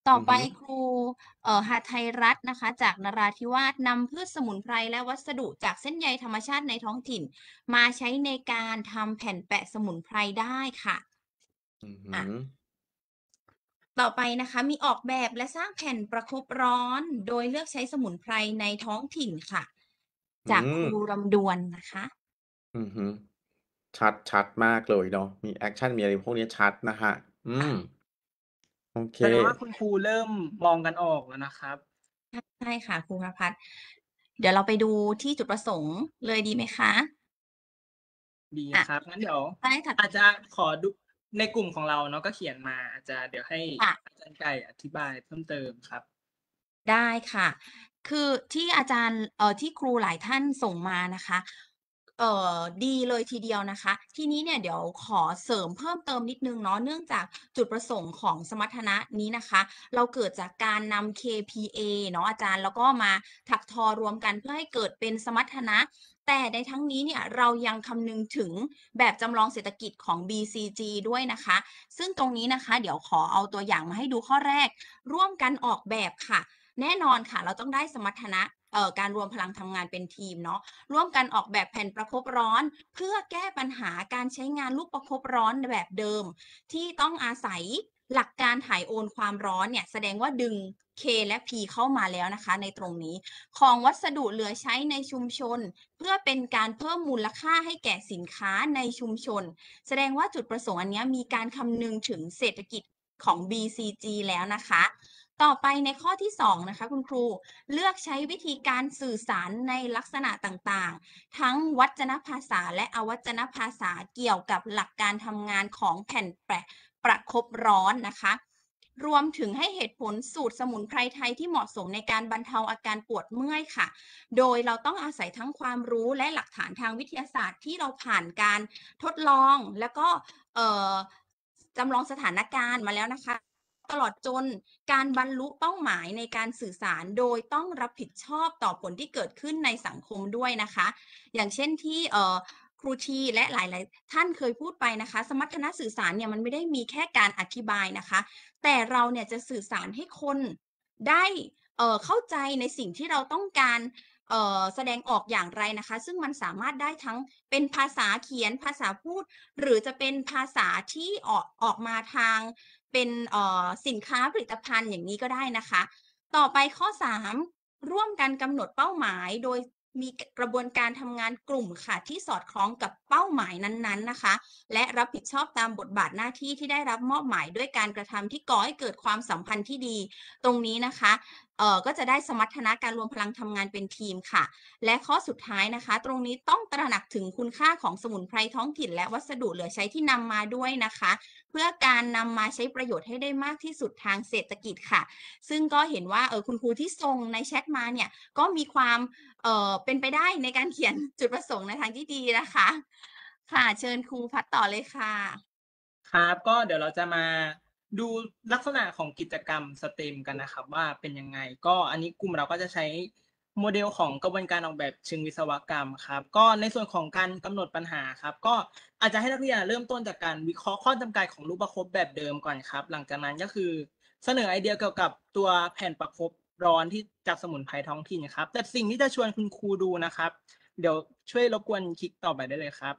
ต่ออือไปฮึครู เอ่อ หทัยรัตน์นะคะ จากนราธิวาส นำพืชสมุนไพรและวัสดุจากเส้นใยธรรมชาติในท้องถิ่น มาใช้ในการทำแผ่นแปะสมุนไพรได้ค่ะอือฮึอะ ต่อไปนะคะ มีออกแบบและสร้างแผ่นประคบร้อน โดยเลือกใช้สมุนไพรในท้องถิ่นค่ะอืจากครูมรำดวนนะคะอือฮึ ชัด ชัดมากเลยเนาะ มีแอกชัน มีอะไรพวกนี้ชัดนะครับ อืค่ะม โอเคแสดงว่าคุณครูเริ่มมองกันออกแล้วนะครับใช่ค่ะ ครูพพัฒน์ เดี๋ยวเราไปดูที่จุดประสงค์เลยดีไหมคะ? ดีอะครับ งั้นเดี๋ยวสไลด์ถัดอาจจะขอดู ในกลุ่มของเราเนาะก็เขียนมา อาจจะเดี๋ยวให้ค่ะอาจารย์ไก่อธิบายเพิ่มเติมครับได้ค่ะ คือที่อาจารย์ เอ่อ ที่ครูหลายท่านส่งมานะคะ เอ่อ ดีเลยทีเดียวนะคะ ทีนี้เนี่ยเดี๋ยวขอเสริมเพิ่มเติมนิดหนึ่งเนาะ เนื่องจากจุดประสงค์ของสมรรถนะนี้นะคะ เราเกิดจากการนำ เค พี เอ เนาะอาจารย์ แล้วก็มาถักทอรวมกันเพื่อให้เกิดเป็นสมรรถนะ แต่ในทั้งนี้เนี่ยเรายังคำนึงถึงแบบจำลองเศรษฐกิจของ บี ซี จี ด้วยนะคะ ซึ่งตรงนี้นะคะ เดี๋ยวขอเอาตัวอย่างมาให้ดูข้อแรก ร่วมกันออกแบบค่ะ แน่นอนค่ะ เราต้องได้สมรรถนะ เอ่อ การรวมพลังทำงานเป็นทีมเนาะ ร่วมกันออกแบบแผ่นประคบร้อน เพื่อแก้ปัญหาการใช้งานลูกประคบร้อนแบบเดิม ที่ต้องอาศัยหลักการถ่ายโอนความร้อนเนี่ย แสดงว่าดึง K และ P เข้ามาแล้วนะคะในตรงนี้ ของวัสดุเหลือใช้ในชุมชน เพื่อเป็นการเพิ่มมูลค่าให้แก่สินค้าในชุมชน แสดงว่าจุดประสงค์อันเนี้ยมีการคำนึงถึงเศรษฐกิจของ บี ซี จี แล้วนะคะ ต่อไปในข้อที่ สอง นะคะคุณครู เลือกใช้วิธีการสื่อสารในลักษณะต่าง ๆ ทั้งวจนภาษาและอวจนภาษา เกี่ยวกับหลักการทำงานของแผ่นแปะประคบร้อนนะคะ รวมถึงให้เหตุผลสูตรสมุนไพรไทยที่เหมาะสมในการบรรเทาอาการปวดเมื่อยค่ะ โดยเราต้องอาศัยทั้งความรู้และหลักฐานทางวิทยาศาสตร์ที่เราผ่านการทดลอง แล้วก็ เอ่อ จำลองสถานการณ์มาแล้วนะคะ ตลอดจนการบรรลุเป้าหมายในการสื่อสาร โดยต้องรับผิดชอบต่อผลที่เกิดขึ้นในสังคมด้วยนะคะ อย่างเช่นที่ เอ่อ ครูทีและหลาย ๆ ท่านเคยพูดไปนะคะ สมรรถนะสื่อสารเนี่ยมันไม่ได้มีแค่การอธิบายนะคะ แต่เราเนี่ยจะสื่อสารให้คนได้ เอ่อ เข้าใจในสิ่งที่เราต้องการ เอ่อ แสดงออกอย่างไรนะคะ ซึ่งมันสามารถได้ทั้งเป็นภาษาเขียน ภาษาพูด หรือจะเป็นภาษาที่ออก ออกมาทางเป็น เอ่อ สินค้าผลิตภัณฑ์อย่างนี้ก็ได้นะคะ ต่อไปข้อ สาม ร่วมกันกำหนดเป้าหมาย โดยมี ก กระบวนการทำงานกลุ่มค่ะ ที่สอดคล้องกับเป้าหมายนั้น ๆ นะคะ และรับผิดชอบตามบทบาทหน้าที่ที่ได้รับมอบหมายด้วยการกระทำที่ก่อให้เกิดความสัมพันธ์ที่ดี ตรงนี้นะคะ เอ่อ ก็จะได้สมรรถนะการรวมพลังทำงานเป็นทีมค่ะ และข้อสุดท้ายนะคะ ตรงนี้ต้องตระหนักถึงคุณค่าของสมุนไพรท้องถิ่น และวัสดุเหลือใช้ที่นำมาด้วยนะคะ เพื่อการนำมาใช้ประโยชน์ให้ได้มากที่สุดทางเศรษฐกิจค่ะ ซึ่งก็เห็นว่า เอ่อ คุณครูที่ส่งในแชตมาเนี่ย ก็มีความ เอ่อ เป็นไปได้ในการเขียน จุดประสงค์ในทางที่ดีนะคะ ค่ะ เชิญครูพัฒน์ต่อเลยค่ะครับ ก็เดี๋ยวเราจะมาดูลักษณะของกิจกรรม STEM กันนะครับว่าเป็นยังไง ก็อันนี้กลุ่มเราก็จะใช้โมเดลของกระบวนการออกแบบเชิงวิศวกรรมครับ ก็ในส่วนของการกำหนดปัญหาครับ ก็อาจจะให้นักเรียนเริ่มต้นจากการวิเคราะห์ข้อจำกัดของรูปประคบแบบเดิมก่อนครับ หลังจากนั้นก็คือเสนอไอเดียเกี่ยวกับตัวแผ่นประคบร้อนที่จากสมุนไพรท้องถิ่นครับ แต่สิ่งที่จะชวนคุณครูดูนะครับ เดี๋ยวช่วยรบกวนคลิกต่อไปได้เลยครับ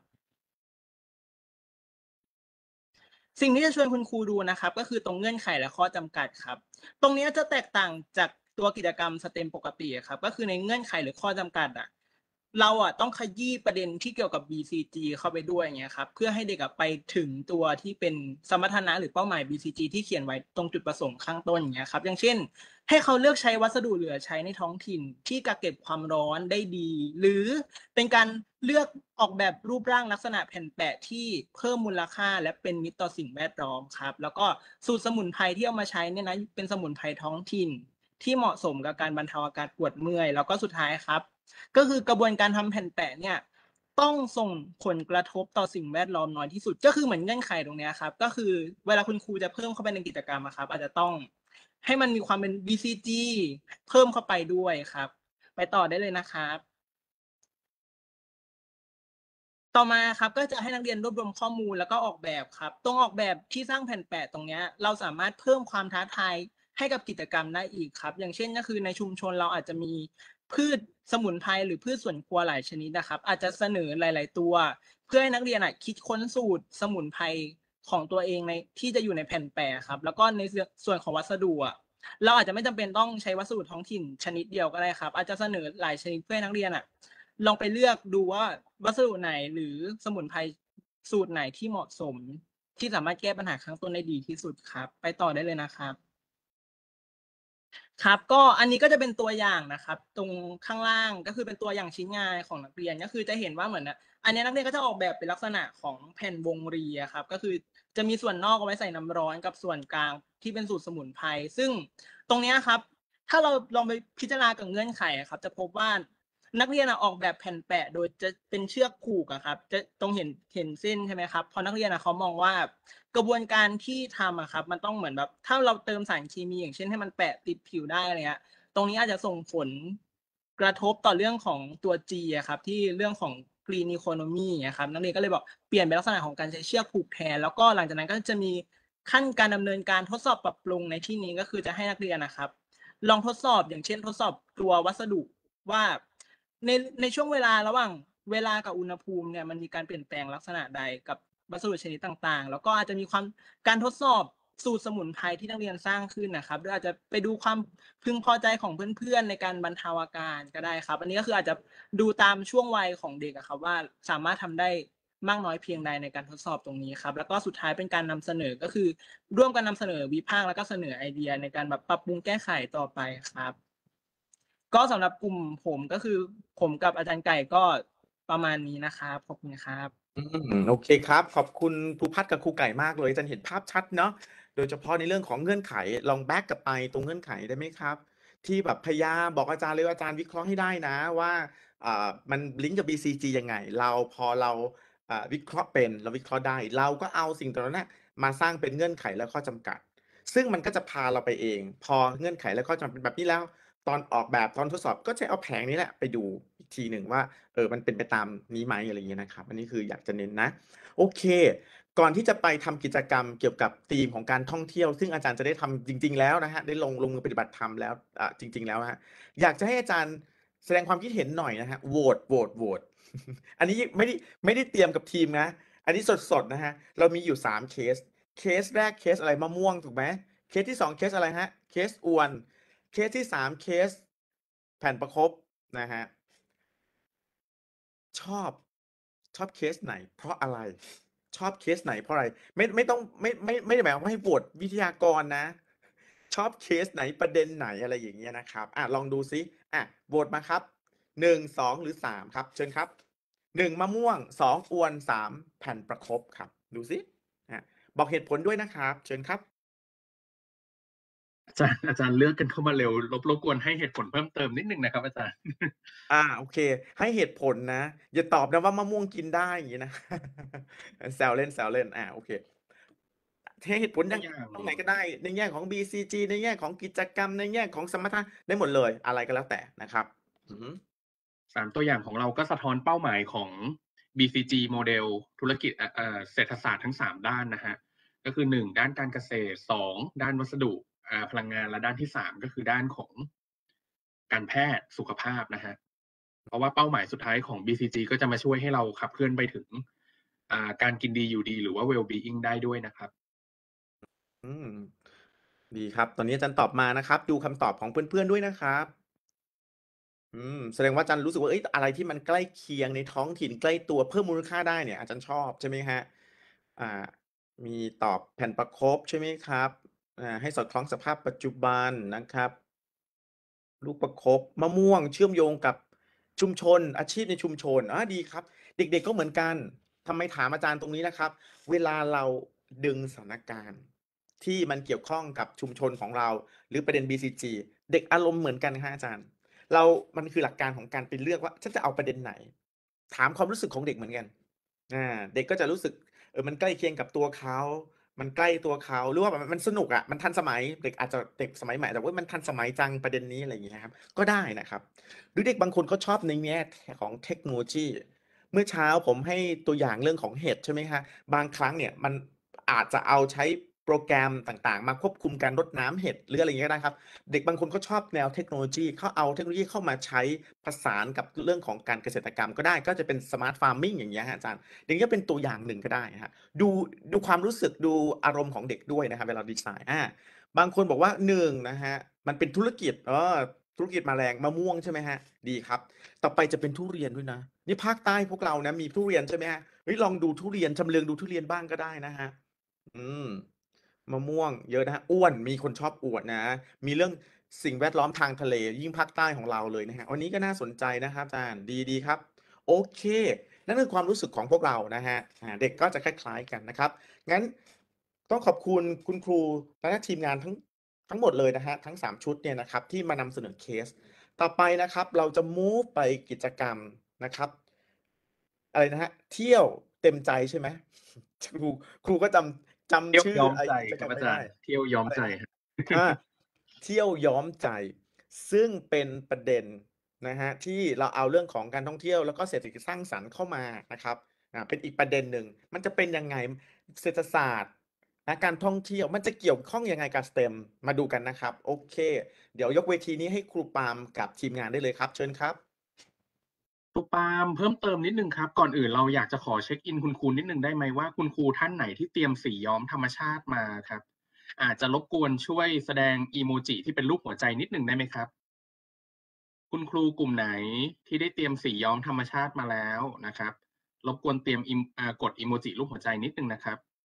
สิ่งที่จะชวนคุณครูดูนะครับ ก็คือตรงเงื่อนไขและข้อจำกัดครับ ตรงนี้จะแตกต่างจากตัวกิจกรรม STEM ปกติอะครับ ก็คือในเงื่อนไขหรือข้อจำกัดอะ เราอะต้องขยี้ประเด็นที่เกี่ยวกับ บี ซี จี เข้าไปด้วยอย่างเงี้ยครับ เพื่อให้เด็กอะไปถึงตัวที่เป็นสมรรถนะหรือเป้าหมาย บี ซี จี ที่เขียนไว้ตรงจุดประสงค์ข้างต้นอย่างเงี้ยครับ อย่างเช่น ให้เขาเลือกใช้วัสดุเหลือใช้ในท้องถิ่นที่กักเก็บความร้อนได้ดี หรือเป็นการเลือกออกแบบรูปร่างลักษณะแผ่นแปะที่เพิ่มมูลค่าและเป็นมิตรต่อสิ่งแวดล้อมครับ แล้วก็สูตรสมุนไพรที่เอามาใช้เนี่ยนะ เป็นสมุนไพรท้องถิ่นที่เหมาะสมกับการบรรเทาอาการปวดเมื่อย แล้วก็สุดท้ายครับ ก็คือกระบวนการทำแผ่นแปะเนี่ยต้องส่งผลกระทบต่อสิ่งแวดล้อมน้อยที่สุด ก็คือเหมือนเงื่อนไขตรงเนี้ยครับ ก็คือเวลาคุณครูจะเพิ่มเข้าไปในกิจกรรมอะครับ อาจจะต้องให้มันมีความเป็น บี ซี จี เพิ่มเข้าไปด้วยครับ ไปต่อได้เลยนะครับ ต่อมาครับ ก็จะให้นักเรียนรวบรวมข้อมูลแล้วก็ออกแบบครับ ตรงออกแบบที่สร้างแผ่นแปะตรงเนี้ย เราสามารถเพิ่มความท้าทายให้กับกิจกรรมได้อีกครับ อย่างเช่นก็คือในชุมชนเราอาจจะมีพืชสมุนไพรหรือพืชสวนครัวหลายชนิดนะครับ อาจจะเสนอหลาย ๆ ตัว เพื่อให้นักเรียนอะคิดค้นสูตรสมุนไพรของตัวเองในที่จะอยู่ในแผ่นแปะครับ แล้วก็ในส่วนของวัสดุอะเราอาจจะไม่จำเป็นต้องใช้วัสดุท้องถิ่นชนิดเดียวก็ได้ครับ อาจจะเสนอหลายชนิดเพื่อให้นักเรียนอะลองไปเลือกดูว่าวัสดุไหนหรือสมุนไพรสูตรไหนที่เหมาะสม ที่สามารถแก้ปัญหาข้างต้นได้ดีที่สุดครับ ไปต่อได้เลยนะครับ ครับก็อันนี้ก็จะเป็นตัวอย่างนะครับ ตรงข้างล่างก็คือเป็นตัวอย่างชิ้นงานของนักเรียนก็คือจะเห็นว่าเหมือนนะอันนี้นักเรียนก็จะออกแบบเป็นลักษณะของแผ่นวงรีอะครับก็คือจะมีส่วนนอกเอาไว้ใส่น้ำร้อนกับส่วนกลางที่เป็นสูตรสมุนไพรซึ่งตรงนี้ครับถ้าเราลองไปพิจารณากับเงื่อนไขครับจะพบว่านักเรียนออกแบบแผ่นแปะโดยจะเป็นเชือกผูกอะครับจะตรงเห็นเห็นเส้นใช่ไหมครับพอนักเรียนเขามองว่ากระบวนการที่ทำอะครับมันต้องเหมือนแบบถ้าเราเติมสารเคมีอย่างเช่นให้มันแปะติดผิวได้อะไรเงี้ยตรงนี้อาจจะส่งผลกระทบต่อเรื่องของตัว G อะครับที่เรื่องของ Green Economy อะครับนักเรียนก็เลยบอกเปลี่ยนเป็นลักษณะของการใช้เชือกผูกแทนแล้วก็หลังจากนั้นก็จะมีขั้นการดำเนินการทดสอบปรับปรุงในที่นี้ก็คือจะให้นักเรียนนะครับลองทดสอบอย่างเช่นทดสอบตัววัสดุว่าในในช่วงเวลาระหว่างเวลากับอุณหภูมิเนี่ยมันมีการเปลี่ยนแปลงลักษณะใดกับวัสดุชนิดต่างๆแล้วก็อาจจะมีความการทดสอบสูตรสมุนไพรที่นักเรียนสร้างขึ้นนะครับหรืออาจจะไปดูความพึงพอใจของเพื่อนๆในการบรรเทาอาการก็ได้ครับอันนี้ก็คืออาจจะดูตามช่วงวัยของเด็กครับว่าสามารถทำได้มากน้อยเพียงใดในการทดสอบตรงนี้ครับแล้วก็สุดท้ายเป็นการนำเสนอก็คือร่วมกันนำเสนอวิพากษ์แล้วก็เสนอไอเดียในการแบบปรับปรุงแก้ไขต่อไปครับก็สำหรับกลุ่มผมก็คือผมกับอาจารย์ไก่ก็ประมาณนี้นะครับขอบคุณครับอืมโอเคครับขอบคุณครูพัดกับครูไก่มากเลยอาจารย์เห็นภาพชัดเนาะโดยเฉพาะในเรื่องของเงื่อนไขลองแบ็กกลับไปตรงเงื่อนไขได้ไหมครับ ที่แบบพยายามบอกอาจารย์เลยว่าอาจารย์วิเคราะห์ให้ได้นะว่าอ่ามันลิงก์กับ บี ซี จี ยังไง เราพอเราอ่าวิเคราะห์เป็นเราวิเคราะห์ได้ เราก็เอาสิ่งตรงนั้นนะมาสร้างเป็นเงื่อนไขและข้อจำกัด ซึ่งมันก็จะพาเราไปเอง พอเงื่อนไขและข้อจำกัดเป็นแบบนี้แล้ว ตอนออกแบบตอนทดสอบก็จะเอาแผงนี้แหละไปดูอีกทีหนึ่งว่าเออมันเป็นไปตามนี้ไหมอะไรอย่างเงี้ยนะครับอันนี้คืออยากจะเน้นนะโอเค ก่อนที่จะไปทำกิจกรรมเกี่ยวกับธีมของการท่องเที่ยวซึ่งอาจารย์จะได้ทำจริง ๆ แล้วนะฮะได้ลงลงมือปฏิบัติธรรมแล้วอ่าจริง ๆ แล้วฮะอยากจะให้อาจารย์แสดงความคิดเห็นหน่อยนะฮะโหวตโหวตโหวต อันนี้ไม่ได้ไม่ได้เตรียมกับทีมนะอันนี้สดๆนะฮะเรามีอยู่สามเคสเคสแรกเคสอะไรมะม่วงถูกไหมเคสที่สองเคสอะไรฮะเคสอวนเคสที่สามเคสแผ่นประคบนะฮะชอบชอบเคสไหน เพราะอะไร ชอบเคสไหนเพราะอะไรไม่ไม่ต้องไม่ไม่ไม่ได้หมายความว่าให้โหวตวิทยากรนะ ชอบเคสไหนประเด็นไหนอะไรอย่างเงี้ยนะครับอ่ะลองดูซิอ่ะโหวตมาครับหนึ่งสองหรือสามครับ เชิญครับหนึ่งมะม่วงสองอวนสามแผ่นประคบครับดูซิอ่ะบอกเหตุผลด้วยนะครับ เชิญครับอาจารย์อาจารย์เลือกกันเข้ามาเร็วรบรบกวนให้เหตุผลเพิ่มเติมนิดนึงนะครับอาจารย์อ่าโอเค ให้เหตุผลนะ อย่าตอบนะว่ามะม่วงกินได้อย่างนี้นะ แซวเล่นแซวเล่นอ่าโอเคให้เหตุผลยังตัวอย่างตรงไหนก็ได้ ในแง่ของ บี ซี จี ในแง่ของกิจกรรมในแง่ของสมรรถนะได้หมดเลย อะไรก็แล้วแต่นะครับอือฮึสามตัวอย่างของเราก็สะท้อนเป้าหมายของ บี ซี จี โมเดลธุรกิจเอ่อเอ่อเศรษฐศาสตร์ทั้งสามด้านนะฮะก็คือหนึ่งด้านการเกษตรสองด้านวัสดุอ่าพลังงานและด้านที่สามก็คือด้านของการแพทย์สุขภาพนะฮะเพราะว่าเป้าหมายสุดท้ายของ บี ซี จี ก็จะมาช่วยให้เราขับเคลื่อนไปถึงอ่าการกินดีอยู่ดีหรือว่า well-being ได้ด้วยนะครับอืมดีครับ ตอนนี้อาจารย์ตอบมานะครับ ดูคำตอบของเพื่อนๆด้วยนะครับ อืมแสดงว่าอาจารย์รู้สึกว่าเอ้ยอะไรที่มันใกล้เคียงในท้องถิ่นใกล้ตัวเพิ่มมูลค่าได้เนี่ยอาจารย์ชอบใช่ไหมฮะอ่ามีตอบแผ่นประคบใช่ไหมครับอ่าให้สอดคล้องสภาพปัจจุบันนะครับ ลูกประคบมะม่วงเชื่อมโยงกับชุมชนอาชีพในชุมชนอ่าดีครับ เด็กๆก็เหมือนกันทำไมถามอาจารย์ตรงนี้นะครับ เวลาเราดึงสถานการณ์ที่มันเกี่ยวข้องกับชุมชนของเรา หรือประเด็น บี ซี จี เด็กอารมณ์เหมือนกันฮะอาจารย์ เรา มันคือหลักการของการไปเลือกว่าฉันจะเอาประเด็นไหน ถามความรู้สึกของเด็กเหมือนกันอ่าเด็กก็จะรู้สึกเออมันใกล้เคียงกับตัวเขามันใกล้ตัวเขาหรือว่าแบบมันสนุกอะมันทันสมัยเด็กอาจจะเด็กสมัยใหม่แต่ว่ามันทันสมัยจังประเด็นนี้อะไรอย่างเงี้ยครับก็ได้นะครับหรือเด็กบางคนเขาชอบในแง่ของเทคโนโลยี เมื่อเช้าผมให้ตัวอย่างเรื่องของเห็ดใช่ไหมฮะบางครั้งเนี่ยมันอาจจะเอาใช้โปรแกรมต่างๆ มาควบคุมการรดน้ำเห็ดหรืออะไรอย่างเงี้ยก็ได้ครับ เด็กบางคนก็ชอบแนวเทคโนโลยีเขาเอาเทคโนโลยีเข้ามาใช้ผสานกับเรื่องของการเกษตรกรรมก็ได้ก็จะเป็นสมาร์ทฟาร์มมิ่งอย่างเงี้ยฮะอาจารย์อย่างเงี้ยเป็นตัวอย่างหนึ่งก็ได้ฮะดูดูความรู้สึกดูอารมณ์ของเด็กด้วยนะครับเวลาดีไซน์อ่าบางคนบอกว่าหนึ่งนะฮะมันเป็นธุรกิจเออธุรกิจแมลงมะม่วงใช่ไหมฮะดีครับต่อไปจะเป็นทุเรียนด้วยนะนี่ภาคใต้พวกเรานะมีทุเรียนใช่ไหมฮะเฮ้ยลองดูทุเรียนชำเลืองดูทุเรียนบ้างก็ได้นะฮะอืม มะม่วงเยอะนะฮะอ้วนมีคนชอบอวดนะ มีเรื่องสิ่งแวดล้อมทางทะเลยิ่งภาคใต้ของเราเลยนะฮะวันนี้ก็น่าสนใจนะครับอาจารย์ดีดีครับ โอเค นั่นคือความรู้สึกของพวกเรานะฮะอ่าเด็กก็จะคล้ายๆกันนะครับ งั้นต้องขอบคุณคุณครูและทีมงานทั้งทั้งหมดเลยนะฮะทั้งสามชุดเนี่ยนะครับที่มานำเสนอเคส ต่อไปนะครับเราจะ move ไปกิจกรรมนะครับ อะไรนะฮะเที่ยวเต็มใจใช่ไหม ครูครูก็จำจำเที่ยวชื่อย้อมไอ้ใจกิจคกรรัรบมอาไม่จาได้รย์เที่ยวย้อมอะไรใจนะครับ อ่าเที่ยวย้อมใจ ซึ่งเป็นประเด็นนะฮะที่เราเอาเรื่องของการท่องเที่ยวแล้วก็เศรษฐกิจสร้างสรรค์เข้ามานะครับอ่าเป็นอีกประเด็นหนึ่งมันจะเป็นยังไงเศรษฐศาสตร์นะการท่องเที่ยวมันจะเกี่ยวข้องยังไงกับ เอส ที อี เอ็ม มาดูกันนะครับโอเค เดี๋ยวยกเวทีนี้ให้ครูปาล์มกับทีมงานได้เลยครับเชิญครับครูปาล์มเพิ่มเติมนิดนึงครับ ก่อนอื่นเราอยากจะขอเช็คอินคุณครูนิดนึงได้ไหมว่าคุณครูท่านไหนที่เตรียมสีย้อมธรรมชาติมาครับ อาจจะรบกวนช่วยแสดงอีโมจิที่เป็นรูปหัวใจนิดนึงได้ไหมครับ คุณครูกลุ่มไหนที่ได้เตรียมสีย้อมธรรมชาติมาแล้วนะครับ รบกวนเตรียมอิมอ่ากดอีโมจิรูปหัวใจนิดนึงนะครับ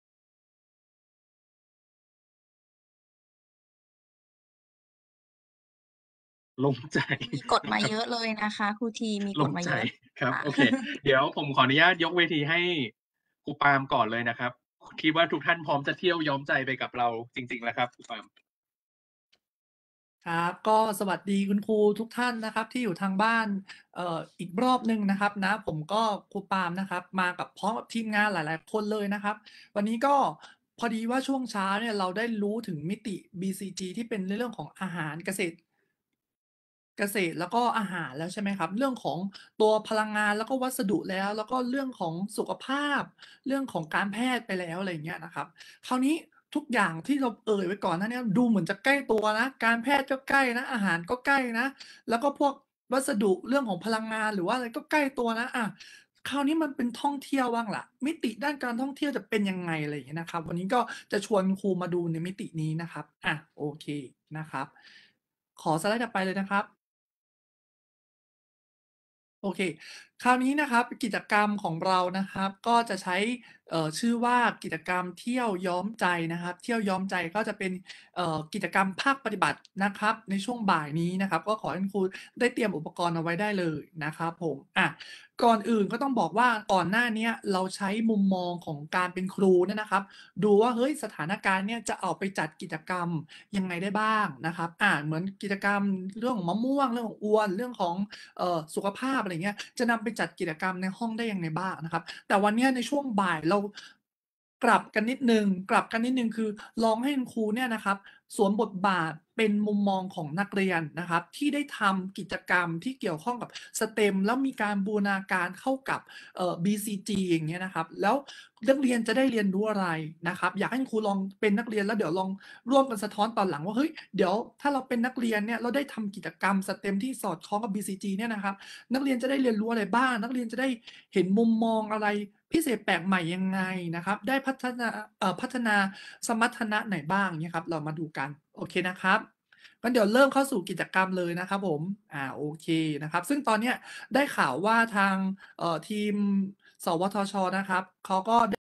โล่งใจมีกดมาเยอะเลยนะคะครูทีมีกโล่ดงมาใจเยอะครับค่ะโอเค เดี๋ยวผมขออนุญาตยกเวทีให้ครูปาล์มก่อนเลยนะครับ คิดว่าทุกท่านพร้อมจะเที่ยวย้อมใจไปกับเราจริง ๆ แล้วครับครูปาล์มครับก็สวัสดีคุณครูทุกท่านนะครับที่อยู่ทางบ้านเอ่ออีกรอบหนึ่งนะครับนะผมก็ครูปาล์มนะครับมากับพร้อมกับทีมงานหลาย ๆ คนเลยนะครับ วันนี้ก็พอดีว่าช่วงเช้าเนี่ยเราได้รู้ถึงมิติ บี ซี จี ที่เป็นในเรื่องของอาหารเกษตร เกษตรแล้วก็อาหารแล้วใช่ไหมครับเรื่องของตัวพลังงานแล้วก็วัสดุแล้ว แล้วก็เรื่องของสุขภาพ เรื่องของการแพทย์ไปแล้วอะไรอย่างเงี้ยนะครับ คราวนี้ทุกอย่างที่เราเอ่ยไว้ก่อนหน้าเนี้ยดูเหมือนจะใกล้ตัวนะการแพทย์ก็ใกล้นะอาหารก็ใกล้นะ แล้วก็พวกวัสดุเรื่องของพลังงานหรือว่าอะไรก็ใกล้ตัวนะอะคราวนี้มันเป็นท่องเที่ยวบ้างล่ะ มิติด้านการท่องเที่ยวจะเป็นยังไงอะไรอย่างเงี้ยนะครับ วันนี้ก็จะชวนครูมาดูในมิตินี้นะครับอะโอเคนะครับ ขอสไลด์ถัดไปเลยนะครับ โอเค คราวนี้นะครับกิจกรรมของเรานะครับก็จะใช้เอ่อชื่อว่ากิจกรรมเที่ยวย้อมใจนะครับ เที่ยวย้อมใจก็จะเป็นเอ่อกิจกรรมภาคปฏิบัตินะครับ ในช่วงบ่ายนี้นะครับ ก็ขอให้คุณครูได้เตรียมอุปกรณ์เอาไว้ได้เลยนะครับผมอ่ะก่อนอื่นก็ต้องบอกว่าก่อนหน้าเนี้ยเราใช้มุมมองของการเป็นครูเนี่ยนะครับ ดูว่าเฮ้ยสถานการณ์เนี่ยจะเอาไปจัดกิจกรรมยังไงได้บ้างนะครับอ่าเหมือนกิจกรรมเรื่องของมะม่วงเรื่องของอวนเรื่องของเอ่อสุขภาพอะไรเงี้ยจะนำไปจัดกิจกรรมในห้องได้ยังไงบ้างนะครับ แต่วันเนี้ยในช่วงบ่ายเรากลับกันนิดหนึ่งกลับกันนิดหนึ่งคือลองให้คุณครูเนี่ยนะครับสวมบทบาทเป็นมุมมองของนักเรียนนะครับ ที่ได้ทำกิจกรรมที่เกี่ยวข้องกับ เอส ที อี เอ็ม แล้วมีการบูรณาการเข้ากับเอ่อ บี ซี จี อย่างเงี้ยนะครับ แล้วนักเรียนจะได้เรียนรู้อะไรนะครับ อยากให้คุณครูลองเป็นนักเรียนแล้วเดี๋ยวลองร่วมกันสะท้อนตอนหลังว่าเฮ้ยเดี๋ยวถ้าเราเป็นนักเรียนเนี่ยเราได้ทำกิจกรรม เอส ที อี เอ็ม ที่สอดคล้องกับ บี ซี จี เนี่ยนะครับ นักเรียนจะได้เรียนรู้อะไรบ้าง นักเรียนจะได้เห็นมุมมองอะไรพิเศษแปลกใหม่ยังไงนะครับ ได้พัฒนาเอ่อพัฒนาสมรรถนะไหนบ้างเนี่ยครับ เรามาดูกันโอเคนะครับงั้นเดี๋ยวเริ่มเข้าสู่กิจกรรมเลยนะครับผมอ่าโอเคนะครับ ซึ่งตอนเนี้ยได้ข่าวว่าทางเอ่อทีม สวทช นะครับเขาก็